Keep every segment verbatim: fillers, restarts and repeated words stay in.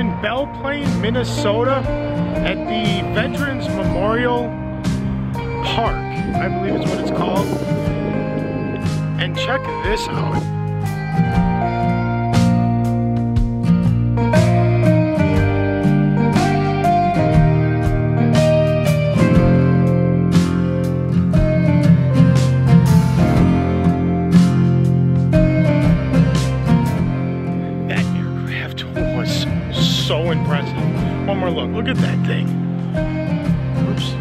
in Belle Plaine, Minnesota at the Veterans Memorial Park, I believe is what it's called. And check this out. So impressive. One more look. Look at that thing. Oops.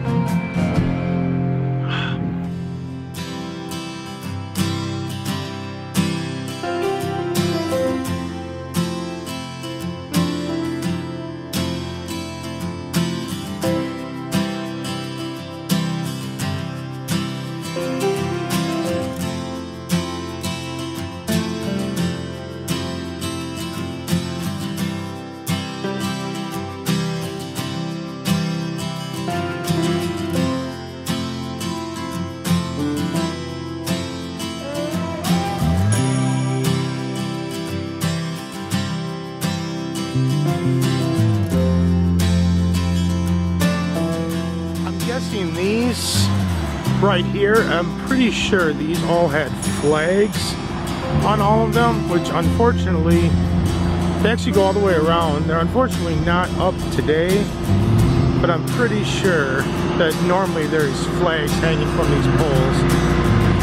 These right here, I'm pretty sure these all had flags on all of them, which unfortunately, they actually go all the way around. They're unfortunately not up today, but I'm pretty sure that normally there's flags hanging from these poles.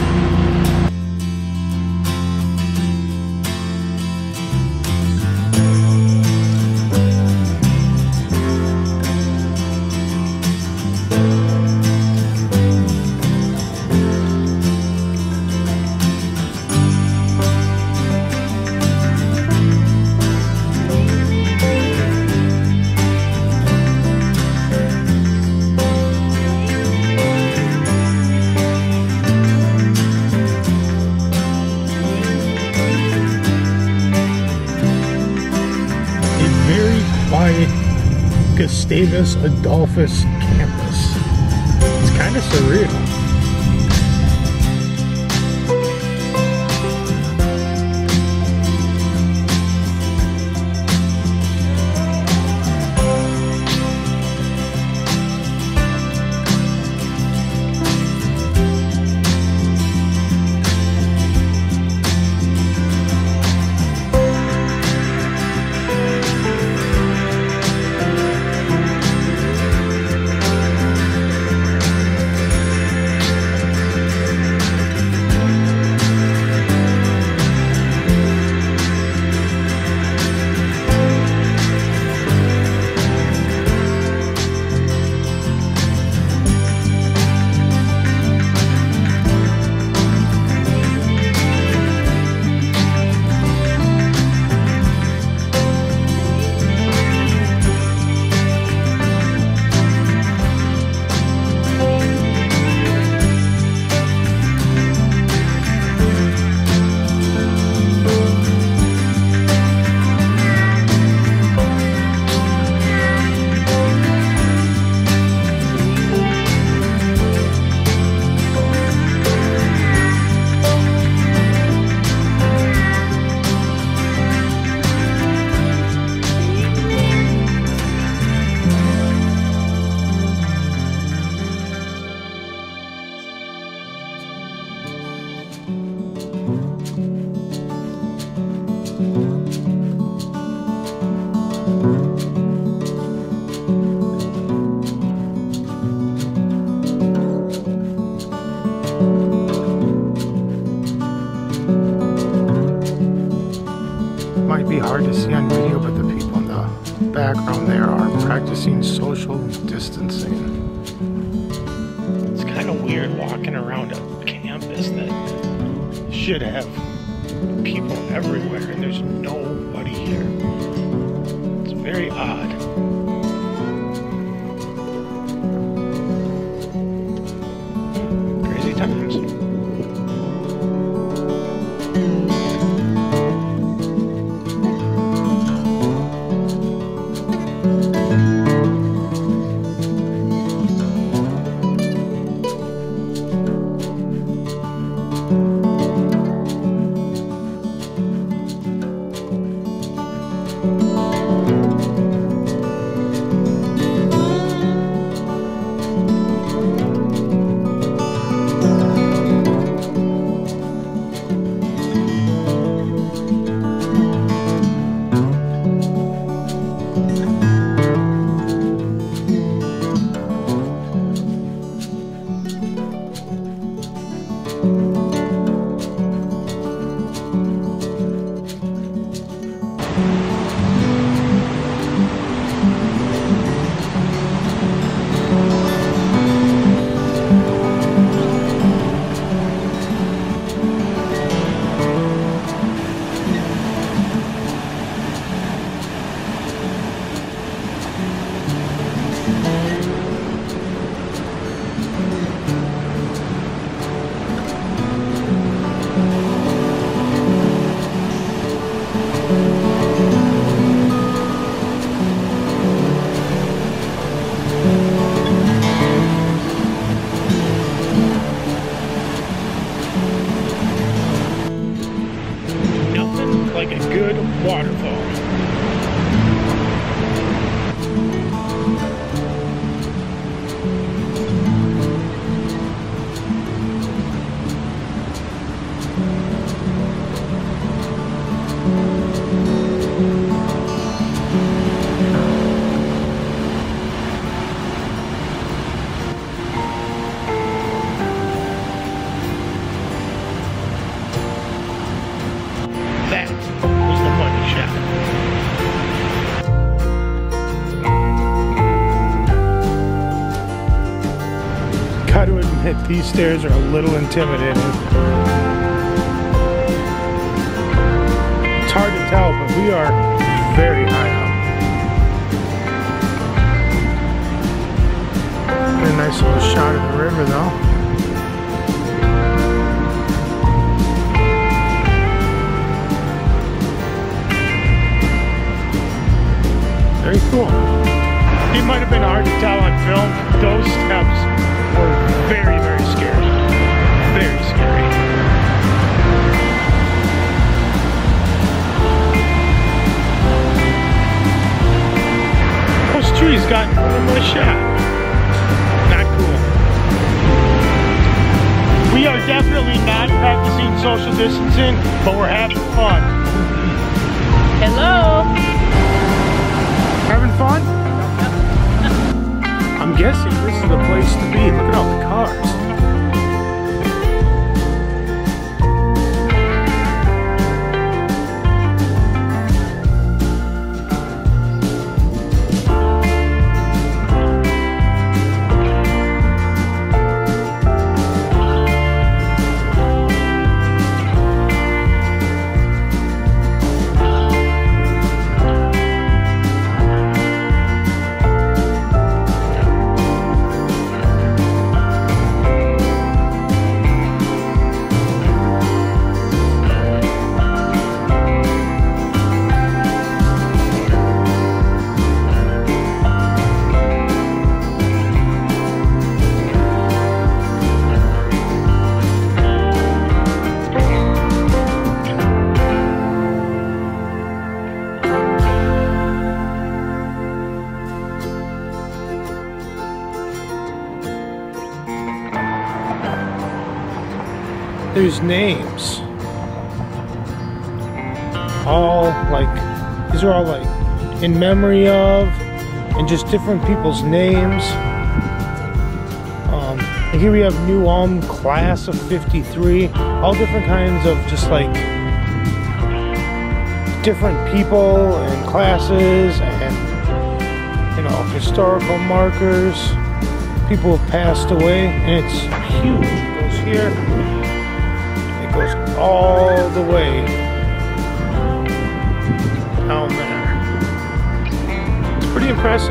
Gustavus Adolphus campus. It's kind of surreal. Might be hard to see on video, but the people in the background there are practicing social distancing. It's kind of weird walking around a campus that should have people everywhere and there's nobody here. It's very odd. Crazy times. like a good waterfall. That was the money shot. Gotta admit, these stairs are a little intimidating. It's hard to tell, but we are very high up. A nice little shot of the river, though. Very cool. It might have been hard to tell on film. Those steps were very, very scary. Very scary. Those trees got in front of my shot. Not cool. We are definitely not practicing social distancing, but we're having fun. Hello. Having fun? I'm guessing this is the place to be. Look at all the cars. There's names. All like, these are all like in memory of, and just different people's names. Um, and here we have New Ulm class of fifty-three. All different kinds of just like different people and classes and, you know, historical markers. People have passed away, and it's huge. It goes here. Goes all the way down there. It's pretty impressive.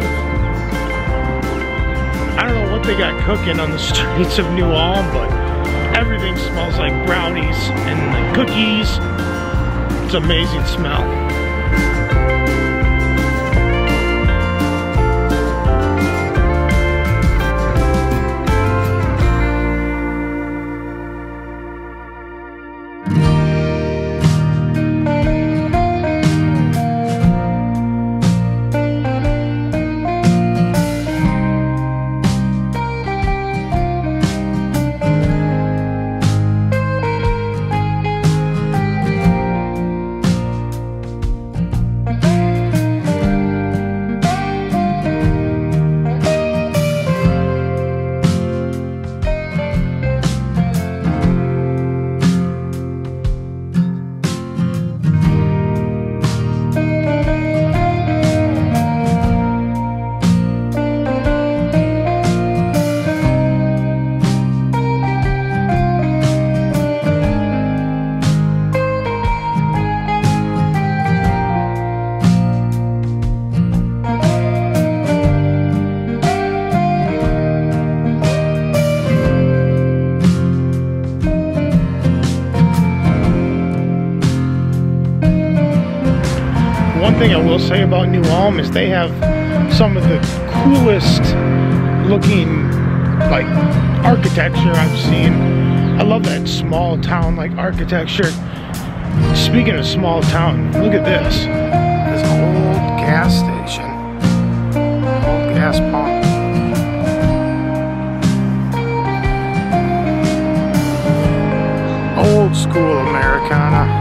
I don't know what they got cooking on the streets of New Ulm, but everything smells like brownies and like cookies. It's an amazing smell. One thing I will say about New Ulm is they have some of the coolest looking like architecture I've seen. I love that small town like architecture. Speaking of small town, look at this. This old gas station. Old gas pump. Old school Americana.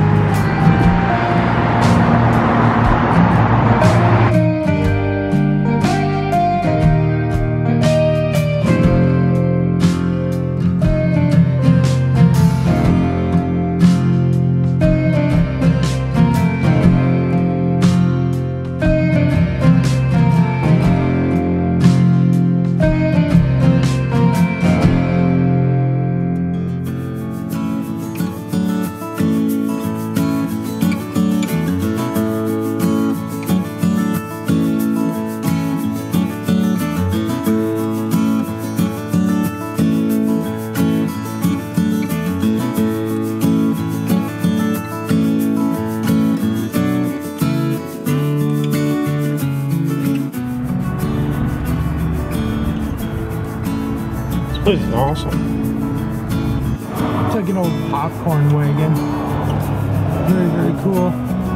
This is awesome. It's like an old popcorn wagon. Very, very cool.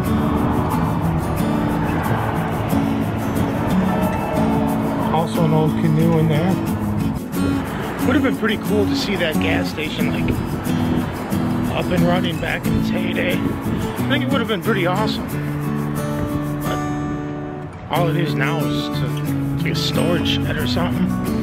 Also an old canoe in there. Would have been pretty cool to see that gas station like up and running back in its heyday. I think it would have been pretty awesome. But all it is now is just a, like a storage shed or something.